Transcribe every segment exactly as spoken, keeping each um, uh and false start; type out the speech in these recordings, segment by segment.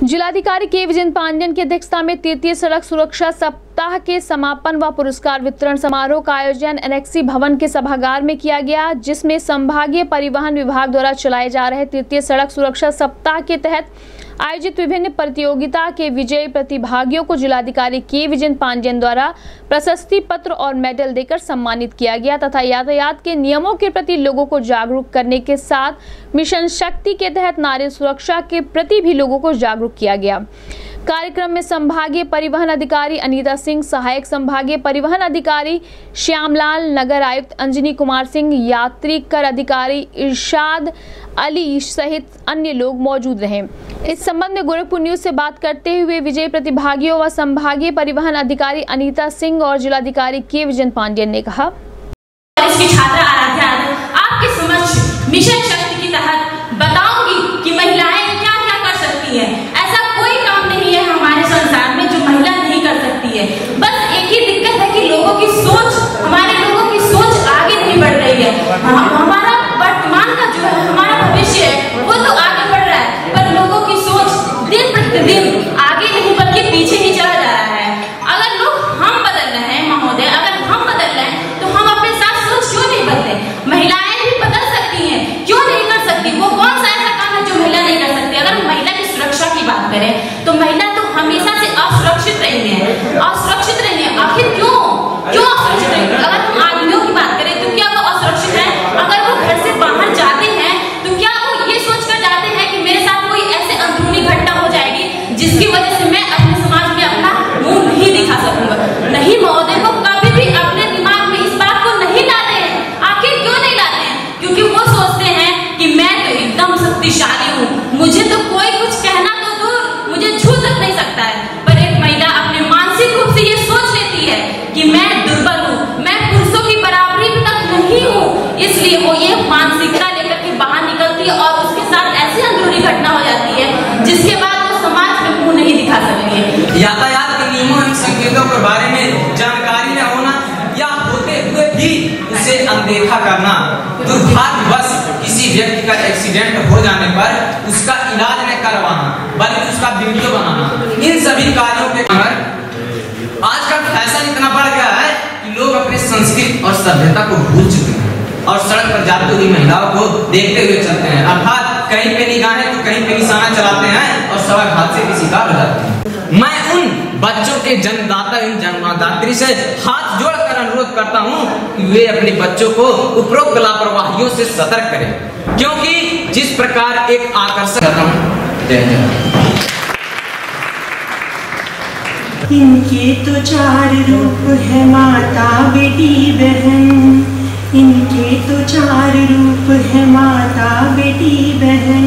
जिलाधिकारी के विजय पांडेयन की अध्यक्षता में तृतीय सड़क सुरक्षा सप्ताह के समापन व पुरस्कार वितरण समारोह का आयोजन एनेक्सी भवन के सभागार में किया गया, जिसमें संभागीय परिवहन विभाग द्वारा चलाए जा रहे तृतीय सड़क सुरक्षा सप्ताह के तहत आयोजित विभिन्न प्रतियोगिता के विजयी प्रतिभागियों को जिलाधिकारी के विजय पांडेयन द्वारा प्रशस्ति पत्र और मेडल देकर सम्मानित किया गया तथा यातायात के नियमों के प्रति लोगों को जागरूक करने के साथ मिशन शक्ति के तहत नारी सुरक्षा के प्रति भी लोगों को जागरूक किया गया। कार्यक्रम में संभागीय परिवहन अधिकारी अनीता सिंह, सहायक संभागीय परिवहन अधिकारी श्यामलाल, नगर आयुक्त अंजनी कुमार सिंह, यात्री कर अधिकारी इरशाद अली सहित अन्य लोग मौजूद रहे। इस संबंध में गोरखपुर न्यूज से बात करते हुए विजयी प्रतिभागियों व संभागीय परिवहन अधिकारी अनीता सिंह और जिलाधिकारी के विजय पांडेयन ने कहा, इसकी छात्रा आराध्या आपके समक्ष मिशन शक्ति के तहत बताऊंगी कि महिलाएं क्या क्या कर सकती हैं। ऐसा कोई काम नहीं है हमारे संसार में जो महिला नहीं कर सकती है। बस एक ही दिक्कत है कि लोगों की सोच, हमारे लोगों की सोच आगे नहीं बढ़ रही है। हमारा वर्तमान का जो है हमारा भविष्य है वो तो आगे बढ़ रहा है, पर लोगों की सोच दिन प्रतिदिन आगे नहीं बल्कि पीछे ही चला जा रहा है। अगर लोग हम बदल रहे हैं महोदय, अगर हम बदल रहे हैं तो हम अपने साथ सोच क्यों नहीं बदले? महिलाएं भी बदल सकती हैं, क्यों नहीं कर सकती? वो कौन सा ऐसा काम है जो महिला नहीं कर सकती? अगर महिला की सुरक्षा की बात करें तो महिला तो हमेशा से असुरक्षित रही है, असुरक्षित रही है। आखिर क्यों क्यों असुरक्षित रही है? अगर हम आदमियों की बात करें तो क्या वो असुरक्षित है? अगर वो घर से बाहर जाते हैं तो क्या वो ये सोचकर जाते हैं कि मेरे साथ कोई ऐसे अंदरूनी घटना हो जाएगी जिसकी वजह से मैं अपने समाज में अपना मुंह नहीं दिखा सकूंगा? नहीं महोदय, वो कभी भी अपने दिमाग में इस बात को नहीं लाते हैं। आखिर क्यों नहीं लाते हैं? क्योंकि वो सोचते हैं कि मैं तो एकदम शक्तिशाली हूँ, मुझे तो कोई कुछ कहना तो दूर, मुझे छू तक नहीं सकता है। पर एक महिला अपने मानसिक रूप से ये सोच लेती है कि मैं दुर्बल हूँ, मैं पुरुषों की बराबरी तक नहीं हूँ, इसलिए वो ये मानसिकता लेकर के बाहर निकलती है और उसके साथ ऐसी अंदरूनी घटना हो जाती है जिसके बाद वो समाज में मुंह नहीं दिखा सकती है। यातायात के नियमों एवं संकेतों के बारे में जानकारी न होना या होते हुए भी उसे अनदेखा करना, दुर्भाग्यवश किसी व्यक्ति का एक्सीडेंट हो जाने पर उसका इलाज न करवाना बल्कि उसका वीडियो बनाना, इन सभी कार्यों के कारण आज का फैशन इतना बढ़ गया है कि लोग अपने संस्कृति और सभ्यता को भूल चुके हैं और सड़क पर जाती हुई महिलाओं को देखते हुए चलते हैं, अर्थात कहीं पे निगाहें तो कहीं पे निशाना चलाते हैं और सड़क हादसे की शिकार हो जाते हैं। मैं उन बच्चों के जन्मदाता एवं जन्मदात्री से हाथ जोड़कर अनुरोध करता हूं कि वे अपने बच्चों को उपरोक्त लापरवाहियों से सतर्क करें, क्योंकि जिस प्रकार एक आकर्षक इनके तो चार रूप है माता बेटी बहन, इनके तो चार रूप है माता बेटी बहन,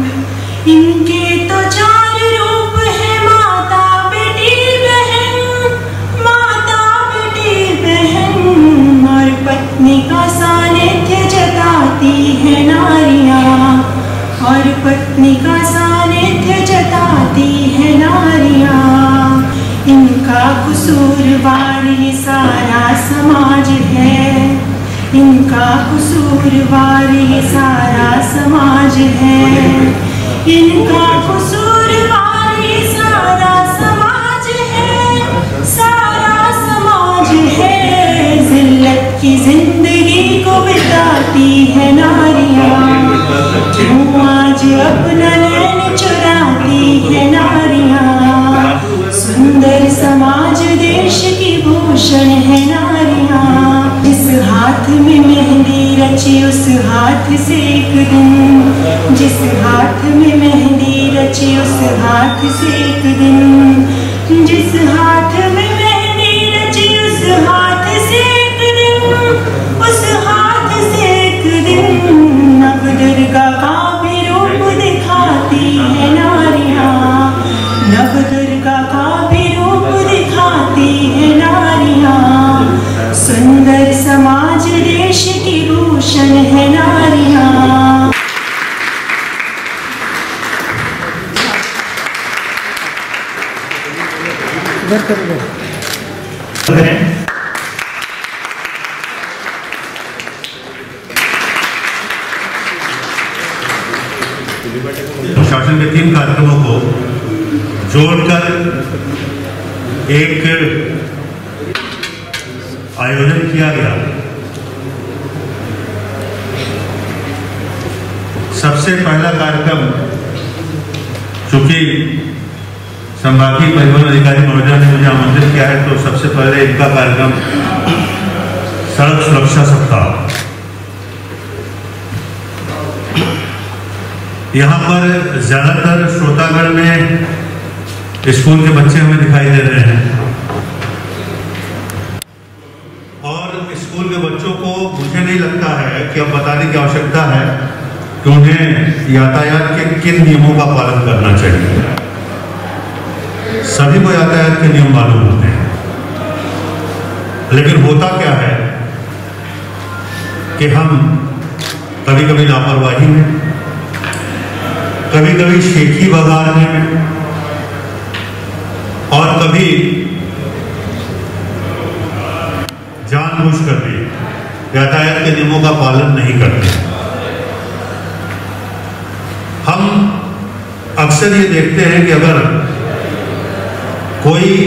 इनके तो चार रूप है माता बेटी बहन, माता बेटी बहन और पत्नी का सानिध्य जताती है नारियां, और पत्नी का सानिध्य जताती है नारियां। इनका कसूरवार ये सारा समाज है, इनका कसूरवार ये सारा समाज है, इनका कसूरवार ये सारा समाज है, सारा समाज है। जिल्लत की जिंदगी को बिताती है नारियां, क्यों आज अपना नैन चुराती है नारियां। सुंदर समाज देश की भूषण है नारियां, जिस हाथ में मेहंदी रची उस हाथ से एक दिन, जिस हाथ में मेहंदी रची उस हाथ से एक दिन, जिस हाथ में मेहंदी रची उस हाथ से एक दिन, उस हाथ से एक दिन नव दुर्गा का भी रूप दिखाती है नारियां, नव दुर्गा का भी रूप दिखाती है नारियां। सुंदर समाज देश की भूषण है नारियां। शासन के तीन कार्यक्रमों को जोड़कर एक आयोजन किया गया। सबसे पहला कार्यक्रम, चूंकि संभागीय परिवहन अधिकारी महोदय ने मुझे आमंत्रित किया है, तो सबसे पहले इनका कार्यक्रम सड़क सुरक्षा सप्ताह। यहाँ पर ज्यादातर श्रोतागण में स्कूल के बच्चे हमें दिखाई दे रहे हैं, और स्कूल के बच्चों को मुझे नहीं लगता है कि अब बताने की आवश्यकता है कि उन्हें यातायात के किन नियमों का पालन करना चाहिए। सभी को यातायात के नियम मालूम होते हैं, लेकिन होता क्या है कि हम कभी कभी लापरवाही में, कभी कभी शेखी बगाड़ने में, और कभी जानबूझकर भी यातायात के नियमों का पालन नहीं करते। हम अक्सर ये देखते हैं कि अगर कोई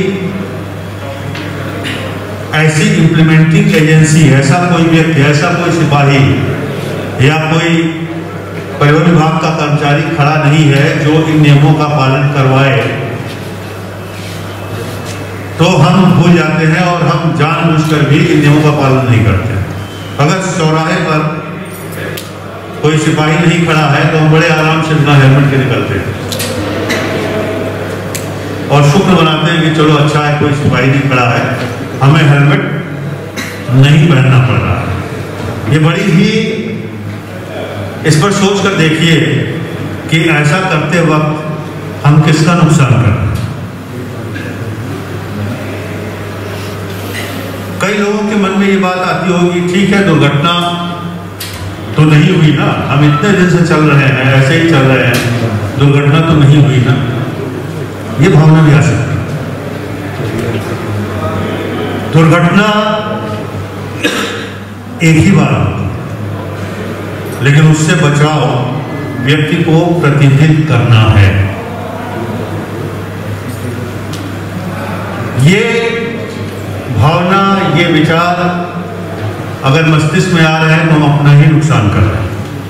ऐसी इम्प्लीमेंटिंग एजेंसी, ऐसा कोई व्यक्ति, ऐसा कोई सिपाही या कोई परिवहन विभाग का कर्मचारी खड़ा नहीं है जो इन नियमों का पालन करवाए, तो हम भूल जाते हैं और हम जानबूझकर भी इन नियमों का पालन नहीं करते। अगर चौराहे पर कोई सिपाही नहीं खड़ा है तो हम बड़े आराम से बिना हेलमेट के निकलते हैं और शुक्र मनाते हैं कि चलो अच्छा है कोई सिपाही नहीं खड़ा है, हमें हेलमेट नहीं पहनना पड़ रहा है। ये बड़ी ही, इस पर सोच कर देखिए कि ऐसा करते वक्त हम किसका नुकसान कर रहे हैं। कई लोगों के मन में ये बात आती होगी, ठीक है दुर्घटना तो नहीं हुई ना, हम इतने दिन से चल रहे हैं, ऐसे ही चल रहे हैं, दुर्घटना तो नहीं हुई ना, ये भावना भी आ सकती है। दुर्घटना एक ही बार होती, लेकिन उससे बचाव व्यक्ति को प्रतिदिन करना है। ये भावना, ये विचार अगर मस्तिष्क में आ रहे हैं तो हम अपना ही नुकसान कर रहे हैं।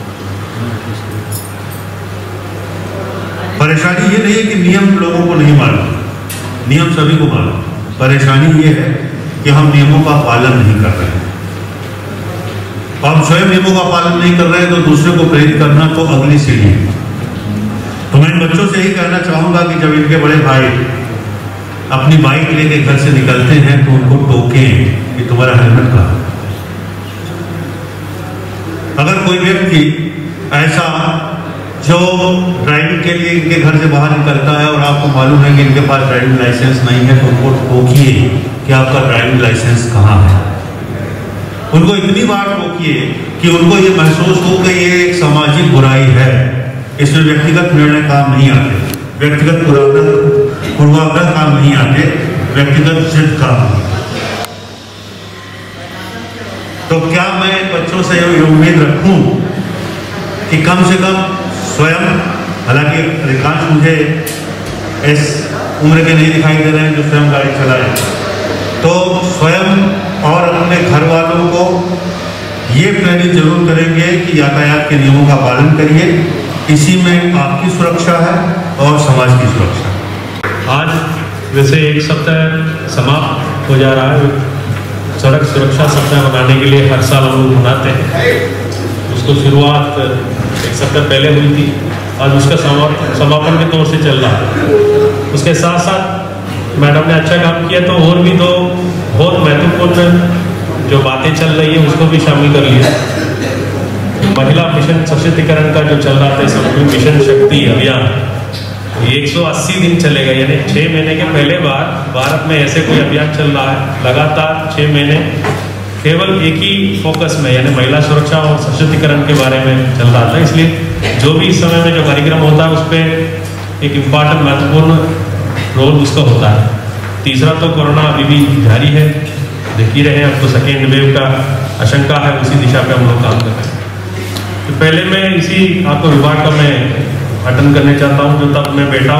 परेशानी ये नहीं है कि नियम लोगों को नहीं मालूम, नियम सभी को मालूम। परेशानी ये है कि हम नियमों का पालन नहीं कर रहे हैं। और हम स्वयं नियमों का पालन नहीं कर रहे हैं तो दूसरे को प्रेरित करना तो अगली सीढ़ी है। तो मैं इन बच्चों से यही कहना चाहूंगा कि जब इनके बड़े भाई अपनी बाइक लेके घर से निकलते हैं तो उनको टोकें कि तुम्हारा हेलमेट कहाँ है। अगर कोई व्यक्ति ऐसा जो ड्राइविंग के लिए इनके घर से बाहर निकलता है और आपको मालूम है कि इनके पास ड्राइविंग लाइसेंस नहीं है, तो उनको टोकिए कि आपका ड्राइविंग लाइसेंस कहाँ है। उनको इतनी बार टोकिए कि उनको ये महसूस हो कि ये एक सामाजिक बुराई है, इसमें व्यक्तिगत निर्णय काम नहीं आते, व्यक्तिगत पूर्वाग्रह काम नहीं आते, व्यक्तिगत जिद काम। तो क्या मैं बच्चों से ये उम्मीद रखूं कि कम से कम स्वयं, हालांकि अधिकांश मुझे इस उम्र के नहीं दिखाई दे रहे हैं जो स्वयं गाड़ी चलाएं, तो स्वयं और अपने घर वालों को ये प्रेरित जरूर करेंगे कि यातायात के नियमों का पालन करिए। इसी में आपकी सुरक्षा है और समाज की सुरक्षा। आज वैसे एक सप्ताह समाप्त हो जा रहा है, सड़क सुरक्षा सप्ताह मनाने के लिए हर साल हम लोग मनाते हैं। उसको शुरुआत एक सप्ताह पहले हुई थी, आज उसका समापन के तौर से चल रहा है। उसके साथ साथ मैडम ने अच्छा काम किया, तो और भी दो बहुत महत्वपूर्ण जो बातें चल रही है उसको भी शामिल कर लिया। महिला मिशन सशक्तिकरण का जो चल रहा था समग्र मिशन शक्ति अभियान, ये एक सौ अस्सी दिन चलेगा, यानी छः महीने के पहले बार भारत में ऐसे कोई अभियान चल रहा है। लगातार छः महीने केवल एक ही फोकस में, यानी महिला सुरक्षा और सशक्तिकरण के बारे में चल रहा था। इसलिए जो भी इस समय में जो कार्यक्रम होता है उस पर एक इम्पॉर्टेंट महत्वपूर्ण रोल उसका होता है। तीसरा तो कोरोना अभी भी जारी है, देख ही रहे हैं, अब तो सेकेंड वेव का आशंका है, उसी दिशा पे हम लोग काम कर रहे हैं। तो पहले मैं इसी आपको विभाग का मैं अटेंड करने चाहता हूँ, जो तब मैं बैठा हूँ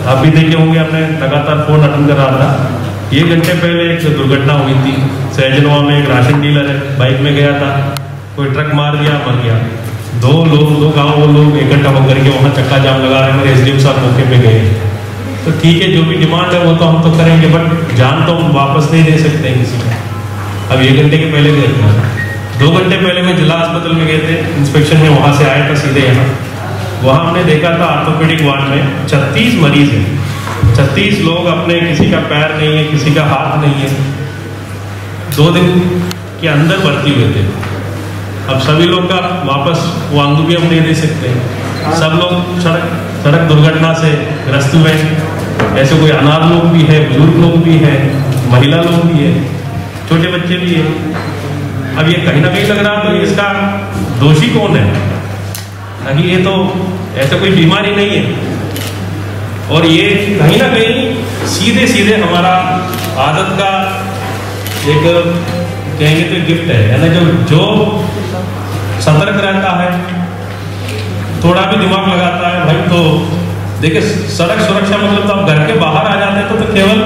आप भी देखे होंगे, आपने लगातार फोन अटेंड कर रहा था। एक घंटे पहले एक दुर्घटना हुई थी सहजनवा में। एक राशन डीलर है, बाइक में गया था, कोई ट्रक मार दिया, मर गया। दो लोग दो गांव वो लोग इकट्ठा होकर के वहाँ चक्का जाम लगा रहे हैं। मेरे एसडीएम साहब मौके पे गए। तो ठीक है, जो भी डिमांड है वो तो हम तो करेंगे, बट जान तो हम वापस नहीं दे सकते हैं किसी को। अब एक घंटे के पहले गए थे, दो घंटे पहले मैं जिला अस्पताल में गए थे इंस्पेक्शन में, वहाँ से आया था सीधे यहाँ। वहाँ हमने देखा था ऑर्थोपेडिक वार्ड में छत्तीस मरीज हैं, छत्तीस लोग अपने, किसी का पैर नहीं है, किसी का हाथ नहीं है, दो दिन के अंदर भर्ती हुए थे। अब सभी लोग का वापस वो अंग भी हम नहीं दे सकते हैं। सब लोग सड़क सड़क दुर्घटना से ग्रस्त हुए। ऐसे कोई अनाथ लोग भी है, बुजुर्ग लोग भी है, महिला लोग भी है, छोटे बच्चे भी है। अब ये कहीं ना कहीं लग रहा तो इसका दोषी कौन है? नहीं, ये तो ऐसा कोई बीमारी नहीं है। और ये कहीं ना कहीं सीधे सीधे हमारा आदत का एक कहेंगे तो गिफ्ट है, यानी जो जो सतर्क रहता है, थोड़ा भी दिमाग लगाता है भाई, तो देखिए सड़क सुरक्षा मतलब तो आप घर के बाहर आ जाते हैं तो, तो केवल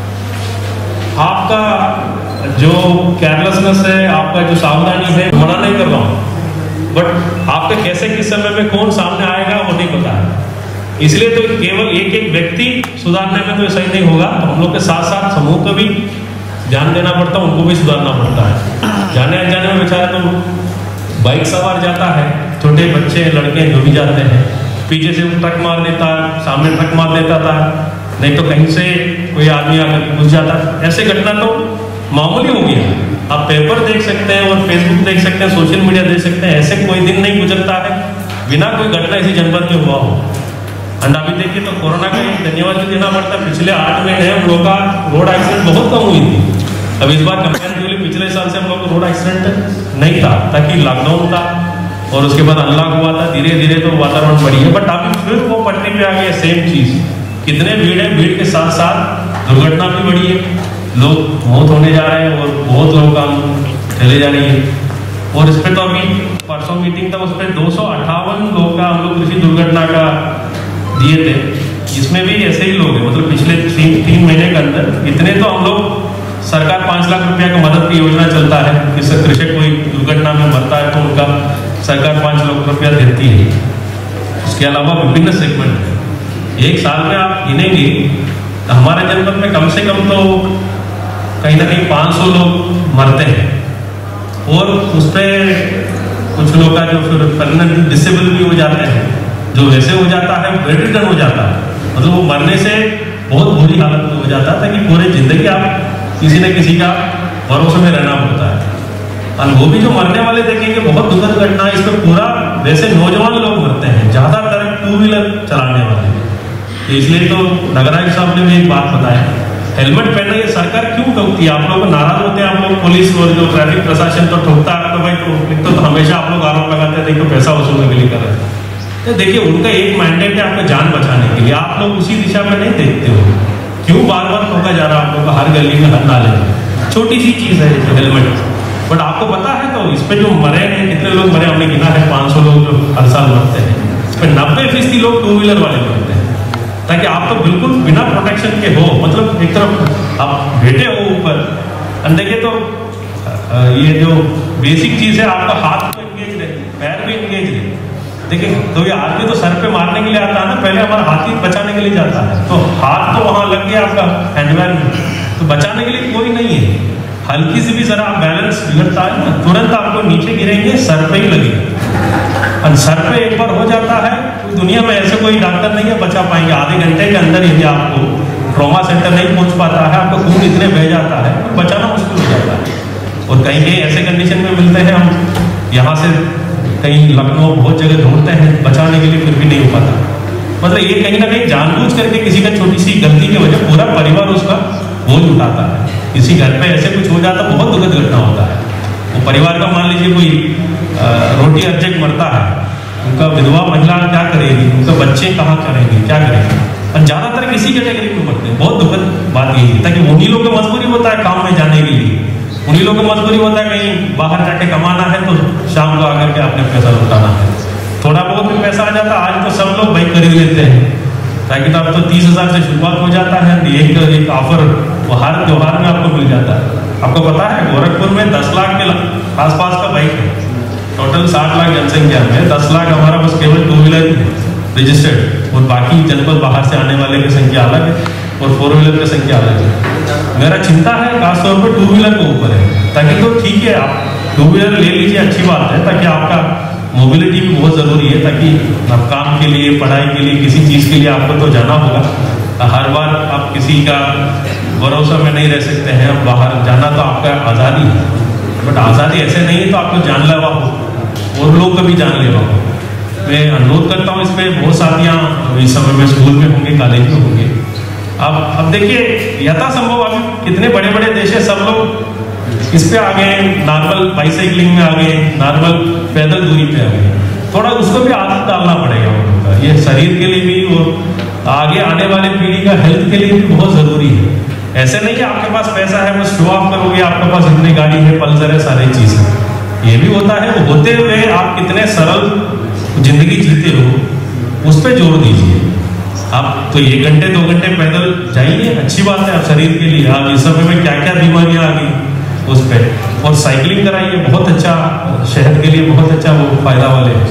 आपका जो केयरलेसनेस है, आपका जो सावधानी है, मना नहीं कर रहा हूँ, बट आपके कैसे किस समय में कौन सामने आएगा वो नहीं पता है। इसलिए तो केवल एक एक व्यक्ति सुधारने में तो सही नहीं होगा, तो हम लोग के साथ साथ समूह को भी ध्यान देना पड़ता है, उनको भी सुधारना पड़ता है। जाने अनजाने में बेचारा तो बाइक सवार जाता है, छोटे बच्चे लड़के जो भी जाते हैं, पीछे से ट्रक मार देता है, सामने ट्रक मार देता था, नहीं तो कहीं से कोई आदमी आकर घुस जाता। ऐसे घटना तो मामूली हो गया। आप पेपर देख सकते हैं और फेसबुक देख सकते हैं, सोशल मीडिया देख सकते हैं, ऐसे कोई दिन नहीं गुजरता है बिना कोई घटना इसी जनपद में हुआ हो। एंड अभी देखिए तो कोरोना का धन्यवाद भी देना पड़ता है, पिछले आठ महीने हम लोग का रोड एक्सीडेंट बहुत कम हुई थी। अब इस बार कंपेरेटिवली पिछले साल से हम लोग को रोड एक्सीडेंट नहीं था, ताकि लॉकडाउन था और उसके बाद अनलॉक हुआ था, धीरे धीरे तो वातावरण बढ़ी है। बट अभी फिर वो पटरी पे आ गया सेम चीज। कितने भीड़ है, भीड़ के साथ साथ दुर्घटना भी बढ़ी है, लोग मौत होने जा रहे हैं और बहुत लोग काम चले जा रही है। और इस पर तो अभी परसों मीटिंग था, उस पर दो सौ अट्ठावन लोग का हम लोग कृषि दुर्घटना का दिए थे। इसमें भी ऐसे ही लोग हैं, मतलब पिछले तीन तीन महीने के अंदर इतने तो हम लोग, सरकार पाँच लाख रुपया का मदद की योजना चलता है, किसी कृषक कोई दुर्घटना में मरता है तो उनका सरकार पाँच लाख रुपया देती है। उसके अलावा विभिन्न सेगमेंट है। एक साल में आप गिनेंगे तो हमारे जनपद में कम से कम तो कहीं ना कहीं पाँच सौ लोग मरते हैं, और उस पर कुछ लोग का जो फिर परमानेंट डिसेबल भी हो जाते हैं, जो वैसे हो जाता है बेड रिटर्न हो जाता है, मतलब वो मरने से बहुत बुरी हालत में हो जाता है, ताकि पूरी जिंदगी आप किसी न किसी का भरोसे में रहना पड़ता है। और वो भी जो मरने वाले देखेंगे बहुत दुखद घटना है। इस पर पूरा वैसे नौजवान लोग मरते हैं, ज्यादातर टू व्हीलर चलाने वाले। तो इसलिए तो नगरायुक्त साहब ने भी एक बात बताया, हेलमेट पहनना ये सरकार क्यों ठोकती है? आप लोग नाराज होते हैं, आप लोग पुलिस और जो ट्रैफिक प्रशासन तो ठोकता है, तो भाई तो, तो हमेशा आप लोग आरोप लगाते हैं तो पैसा वसूलने के लिए कर रहे हैं। तो देखिए उनका एक मैंडेट है आपका जान बचाने के लिए, आप लोग उसी दिशा में नहीं देखते हो। क्यों बार बार ठोका जा रहा है आप लोग का हर गली में, हर नाले में? छोटी सी चीज है जो हेलमेट, बट आपको पता है तो इस पे जो मरे हैं, कितने लोग मरे हमने गिना है, पाँच सौ लोग जो हर साल मरते हैं। इस पर नब्बे फीसदी लोग टू व्हीलर वाले मरते हैं, ताकि आप तो बिल्कुल बिना प्रोटेक्शन के हो, मतलब एक तरफ आप बैठे हो ऊपर, देखिए तो ये जो बेसिक चीज है, आपका हाथ तो इंगेज रहे, पैर भी इंगेज रहे। देखिए तो ये आदमी तो सर पे मारने के लिए आता है ना, पहले हमारा हाथ ही बचाने के लिए जाता है, तो हाथ तो वहां लग गया आपका हैंडबैग में, तो बचाने के लिए कोई नहीं है। हल्की सी भी जरा आप बैलेंस बिगड़ता है ना, तुरंत आपको नीचे गिरेंगे, सर पे ही लगेगा। और सर पे एक बार हो जाता है, तो दुनिया में ऐसे कोई डॉक्टर नहीं है बचा पाएंगे। आधे घंटे के अंदर यदि आपको ट्रॉमा सेंटर नहीं पहुंच पाता है, आपका खून इतने बह जाता है, तो बचाना मुश्किल हो जाता है। और कहीं कहीं ऐसे कंडीशन में मिलते हैं, हम यहाँ से कहीं लखनऊ बहुत जगह ढूंढते हैं बचाने के लिए, फिर भी नहीं हो पाता। मतलब ये कहीं ना कहीं जानबूझ करके किसी का छोटी सी गलती की वजह पूरा परिवार उसका बोझ उठाता है। किसी घर पे ऐसे कुछ हो जाता, बहुत दुखद घटना होता है। वो परिवार का मान लीजिए कोई रोटी अर्जक मरता है, उनका विधवा महिला क्या करेगी, उनके बच्चे कहाँ करेंगे, क्या करेंगे? और ज्यादातर किसी कैटेगरी में मरते हैं। बहुत दुखद बात यही है, ताकि उन्हीं लोगों की मजबूरी होता है काम में जाने के लिए, उन्हीं लोगों की मजबूरी होता है कहीं बाहर जाके कमाना है, तो शाम को आकर के अपने पैसा लुटाना है। थोड़ा बहुत भी पैसा आ जाता है, आज तो सब लोग बाइक खरीद लेते हैं, ताकि तो अब तो तीस हज़ार से शुरुआत हो जाता है, एक एक ऑफर वो हर त्यौहार में आपको मिल जाता है। आपको पता है गोरखपुर में दस लाख के आसपास का बाइक है, टोटल साठ लाख जनसंख्या में दस लाख हमारा बस केवल टू व्हीलर ही है रजिस्टर्ड, और बाकी जनपद बाहर से आने वाले की संख्या अलग है और फोर व्हीलर की संख्या अलग है। मेरा चिंता है खासतौर पर टू व्हीलर के ऊपर है, ताकि तो ठीक है आप टू व्हीलर ले लीजिए, अच्छी बात है, ताकि आपका मोबिलिटी भी बहुत ज़रूरी है, ताकि आप काम के लिए, पढ़ाई के लिए, किसी चीज़ के लिए आपको तो जाना होगा। हर बार आप किसी का भरोसा में नहीं रह सकते हैं, अब बाहर जाना तो आपका आज़ादी है, बट आज़ादी ऐसे नहीं है तो आपको जानलेवा हो और लोग कभी जानलेवा हो। मैं अनुरोध करता हूँ, इस पर बहुत साथियाँ इस समय में स्कूल में होंगे, कॉलेज में होंगे। अब अब देखिए यथासंभव अभी कितने बड़े बड़े देश है, सब लोग इस पे आ गए, नॉर्मल बाइसाइकिलिंग में आ गए, नॉर्मल पैदल दूरी पे आ गए। थोड़ा उसको भी आदत डालना पड़ेगा उनका, ये शरीर के लिए भी और आगे आने वाले पीढ़ी का हेल्थ के लिए भी बहुत ज़रूरी है। ऐसे नहीं कि आपके पास पैसा है बस शो ऑफ करोगे, आपके पास इतनी गाड़ी है, पल्सर है, सारी चीज़ है, ये भी होता है। वो होते हुए आप कितने सरल जिंदगी जीते हो उस पर जोर दीजिए। आप तो एक घंटे दो घंटे पैदल जाइए, अच्छी बात है, आप शरीर के लिए। आप इस समय में क्या क्या बीमारियां आ गई उस पर, और साइकिलिंग कराइए, बहुत अच्छा, सेहत के लिए बहुत अच्छा, वो फायदा वाले हैं।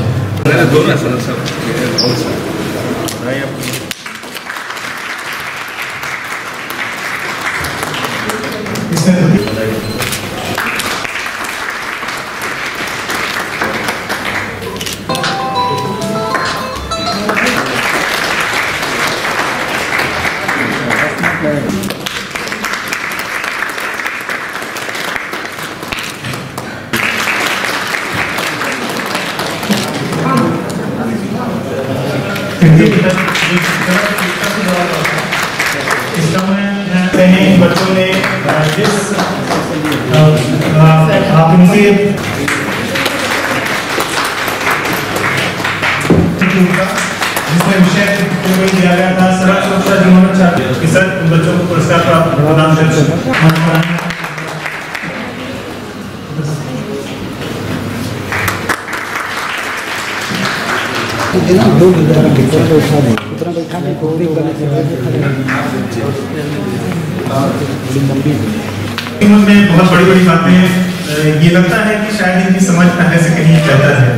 बच्चों ने जिस आप इनसे जिसमें विषय दिया गया था सड़क सुरक्षा जीवन रक्षा, सर बच्चों को पुरस्कार प्राप्त प्रदान करते में बहुत बड़ी बड़ी बातें हैं। ये लगता है कि शायद इनकी समझ पहले से कहीं बेहतर है,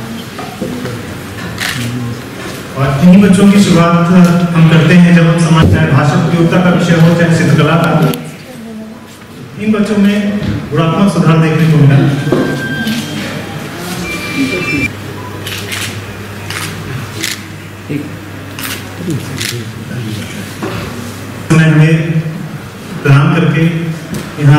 और इन्हीं बच्चों की शुरुआत हम करते हैं जब हम समाज, चाहे भाषा प्रतियोगिता का विषय हो चाहे चित्रकला का। इन बच्चों में गुणात्मक सुधार देखने को मिला। हमें प्रदान करके यहाँ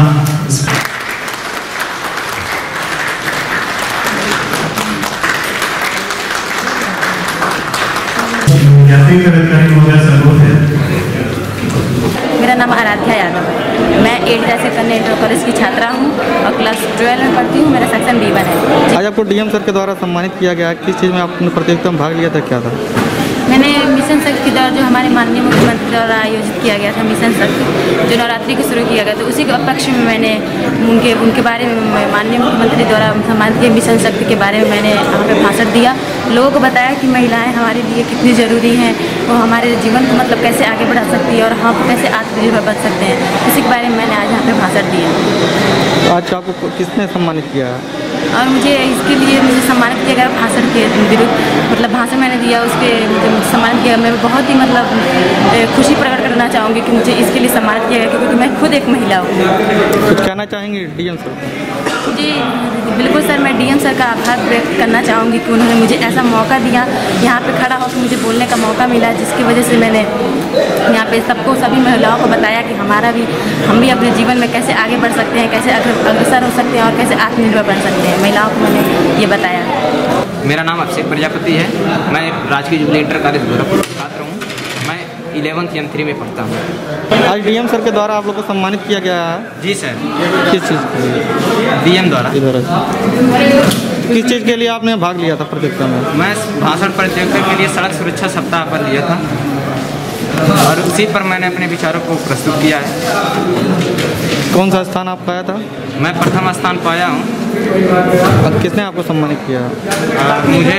मेरा नाम आराध्या यादव है, मैं एट जैसे कन्या इंटर कॉलेज की छात्रा हूँ और क्लास ट्वेल्व में पढ़ती हूँ। मेरा सेक्शन बी वन है। आज आपको डीएम सर के द्वारा सम्मानित किया गया, किस चीज़ में आपने प्रतियोगिता में भाग लिया था, क्या था? मैंने मिशन शक्ति के द्वारा जो हमारे माननीय मुख्यमंत्री द्वारा आयोजित किया गया था मिशन शक्ति, जो नवरात्रि को शुरू किया गया था, उसी के उपलक्ष्य में मैंने उनके उनके बारे में माननीय मुख्यमंत्री द्वारा सम्मानित किए मिशन शक्ति के बारे में मैंने वहाँ पे भाषण दिया। लोगों को बताया कि महिलाएं हमारे लिए कितनी ज़रूरी हैं, वो हमारे जीवन को मतलब कैसे आगे बढ़ा सकती है और हम कैसे आत्मनिर्भर बन सकते हैं, इसी के बारे में मैंने आज यहाँ पे भाषण दिया। तो आज आपको किसने सम्मानित किया है? और मुझे इसके लिए मुझे सम्मानित किया गया भाषण के विरुद्ध, मतलब भाषण मैंने दिया उसके मुझे सम्मानित किया। मैं बहुत ही मतलब खुशी प्रकट करना चाहूँगी कि मुझे इसके लिए सम्मानित किया गया, क्योंकि मैं खुद एक महिला हूँ। कुछ कहना चाहेंगे डीएम सर? जी बिल्कुल सर, मैं डीएम सर का आभार व्यक्त करना चाहूँगी कि उन्होंने मुझे ऐसा मौका दिया, यहाँ पे खड़ा होकर मुझे बोलने का मौका मिला, जिसकी वजह से मैंने यहाँ पे सबको, सभी महिलाओं को बताया कि हमारा भी, हम भी अपने जीवन में कैसे आगे बढ़ सकते हैं, कैसे अग्रसर हो सकते हैं और कैसे आत्मनिर्भर बन सकते हैं। महिलाओं को मैंने ये बताया। मेरा नाम अभिषेक प्रजापति है, मैं राजकीय जुबली इंटर कॉलेज गोरखपुर का छात्र हूँ। मैं इलेवंथ एम थ्री में पढ़ता हूँ। आज डीएम सर के द्वारा आप लोग को सम्मानित किया गया है? जी सर। किस चीज़ के लिए? डीएम द्वारा। किस चीज़ के लिए आपने भाग लिया था प्रतियोगिता में? मैं भाषण प्रतियोगिता के लिए सड़क सुरक्षा सप्ताह पर लिया था और उसी पर मैंने अपने विचारों को प्रस्तुत किया है। कौन सा स्थान आप पाया था? मैं प्रथम स्थान पाया हूँ। और किसने आपको सम्मानित किया? मुझे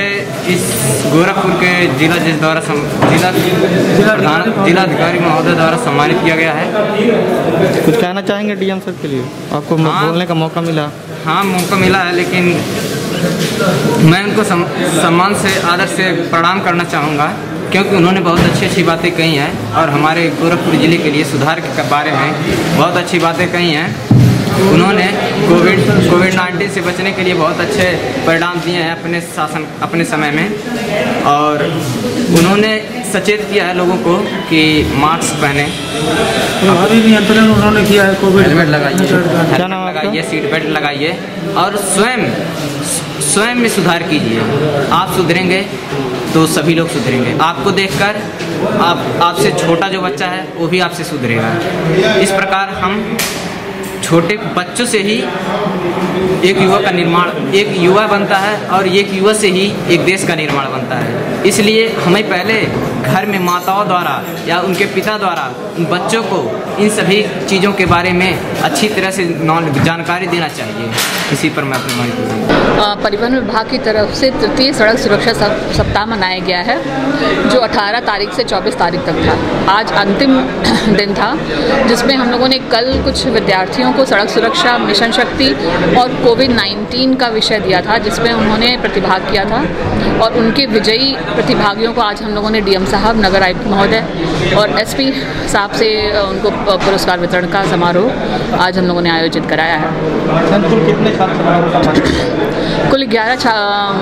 इस गोरखपुर के जिला जज द्वारा सम, जिला प्रधान जिलाधिकारी महोदय द्वारा सम्मानित किया गया है। कुछ कहना चाहेंगे डीएम सर के लिए? आपको हाँ, बोलने का मौका मिला? हाँ, मौका मिला है, लेकिन मैं उनको सम, सम्मान से आदर से प्रणाम करना चाहूँगा, क्योंकि उन्होंने बहुत अच्छी अच्छी बातें कही हैं और हमारे गोरखपुर ज़िले के लिए सुधार के बारे में बहुत अच्छी बातें कही हैं। उन्होंने कोविड कोविड नाइन्टीन से बचने के लिए बहुत अच्छे परिणाम दिए हैं अपने शासन अपने समय में, और उन्होंने सचेत किया है लोगों को कि मास्क पहने, अभी नियंत्रण उन्होंने किया है कोविड। हेलमेट लगाइए, हेलमेट लगाइए, सीट बेल्ट लगाइए और स्वयं स्वयं में सुधार कीजिए। आप सुधरेंगे तो सभी लोग सुधरेंगे। आपको देखकर आप आपसे छोटा जो बच्चा है वो भी आपसे सुधरेगा। इस प्रकार हम छोटे बच्चों से ही एक युवा का निर्माण एक युवा बनता है और एक युवा से ही एक देश का निर्माण बनता है। इसलिए हमें पहले घर में माताओं द्वारा या उनके पिता द्वारा उन बच्चों को इन सभी चीज़ों के बारे में अच्छी तरह से जानकारी देना चाहिए। इसी पर मैं अपनी बात परिवहन विभाग की तरफ से तृतीय सड़क सुरक्षा सप्ताह मनाया गया है, जो अठारह तारीख से चौबीस तारीख तक था। आज अंतिम दिन था, जिसमें हम लोगों ने कल कुछ विद्यार्थियों को सड़क सुरक्षा मिशन शक्ति और कोविड नाइन्टीन का विषय दिया था, जिसमें उन्होंने प्रतिभाग किया था, और उनके विजयी प्रतिभागियों को आज हम लोगों ने डीएम साहब, नगर आयुक्त महोदय और एसपी साहब से उनको पुरस्कार वितरण का समारोह आज हम लोगों ने आयोजित कराया है। कुल कितने छात्र? कुल ग्यारह छा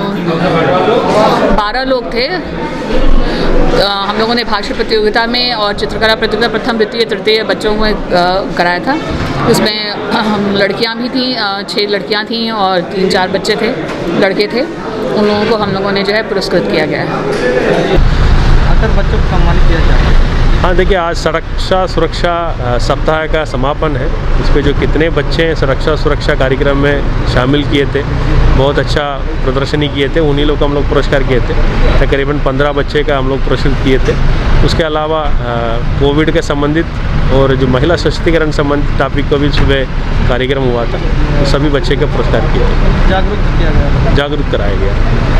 बारह लोग थे। हम लोगों ने भाषण प्रतियोगिता में और चित्रकला प्रतियोगिता प्रथम द्वितीय तृतीय बच्चों में कराया था। उसमें लड़कियां भी थीं, छः लड़कियां थीं और तीन चार बच्चे थे, लड़के थे। उन लोगों को हम लोगों ने जो है पुरस्कृत किया गया है। अगर बच्चों को सम्मानित किया जाए। हाँ, देखिए, आज सुरक्षा सुरक्षा सप्ताह का समापन है। इस पे जो कितने बच्चे सुरक्षा सुरक्षा कार्यक्रम में शामिल किए थे, बहुत अच्छा प्रदर्शनी किए थे, उन्हीं लोग को हम लोग पुरस्कार किए थे। तकरीबन पंद्रह बच्चे का हम लोग पुरस्कृत किए थे। उसके अलावा कोविड के संबंधित और जो महिला सशक्तिकरण संबंधित टॉपिक को भी सुबह कार्यक्रम हुआ था, तो सभी बच्चे का पुरस्कार किया, जागरूक किया गया, जागरूक कराया गया।